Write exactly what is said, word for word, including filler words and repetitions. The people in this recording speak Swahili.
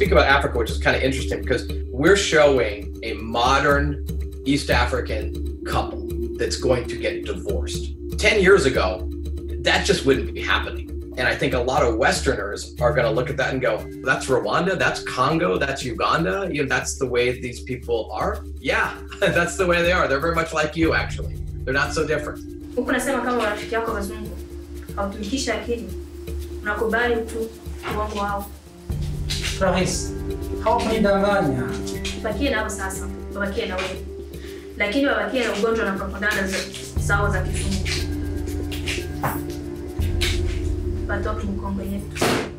speak about Africa, which is kind of interesting because we're showing a modern East African couple that's going to get divorced. Ten years ago, that just wouldn't be happening. And I think a lot of Westerners are going to look at that and go, that's Rwanda, that's Congo, that's Uganda. You know, that's the way these people are. Yeah, that's the way they are. They're very much like you, actually. They're not so different. Huko nasema kama rafiki yako wazungu, hautumikisha akili, unakubali tu uongo wao. Rahisi, hawakunidanganya. Bakie nao sasa, bakie na wewe. Lakini bakie na ugonjwa na propaganda zao za kizungu. Batoki mkongo yetu.